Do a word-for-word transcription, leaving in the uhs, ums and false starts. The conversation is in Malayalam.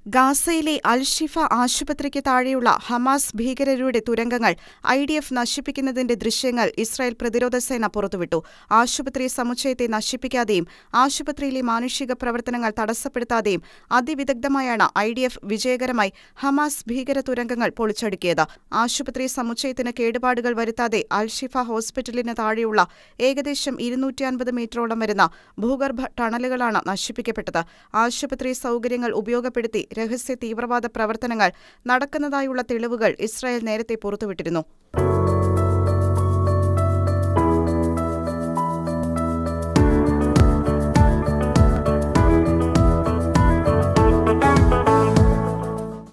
ഗാസയിലെ അൽ-ഷിഫ ആശുപത്രിക്ക് താഴെയുള്ള ഹമാസ് ഭീകരരുടെ തുരങ്കങ്ങൾ ഐ ഡി എഫ് നശിപ്പിക്കുന്നതിന്റെ ദൃശ്യങ്ങൾ ഇസ്രായേൽ പ്രതിരോധസേന പുറത്തുവിട്ടു. ആശുപത്രി സമുച്ചയത്തെ നശിപ്പിക്കാതെയും ആശുപത്രിയിലെ മാനുഷിക പ്രവർത്തനങ്ങൾ തടസ്സപ്പെടുത്താതെയും അതിവിദഗ്ധമായാണ് ഐ ഡി എഫ് വിജയകരമായി ഹമാസ് ഭീകര തുരങ്കങ്ങൾ പൊളിച്ചടുക്കിയത്. ആശുപത്രി സമുച്ചയത്തിന് കേടുപാടുകൾ വരുത്താതെ അൽ-ഷിഫ ഹോസ്പിറ്റലിന് താഴെയുള്ള ഏകദേശം ഇരുന്നൂറ്റി അൻപത് മീറ്ററോളം വരുന്ന ഭൂഗർഭ ടണലുകളാണ് നശിപ്പിക്കപ്പെട്ടത്. ആശുപത്രി സൗകര്യങ്ങൾ ഉപയോഗപ്പെടുത്തി രഹസ്യ തീവ്രവാദ പ്രവർത്തനങ്ങൾ നടക്കുന്നതായുള്ള തെളിവുകൾ ഇസ്രായേൽ നേരത്തെ പുറത്തുവിട്ടിരുന്നു.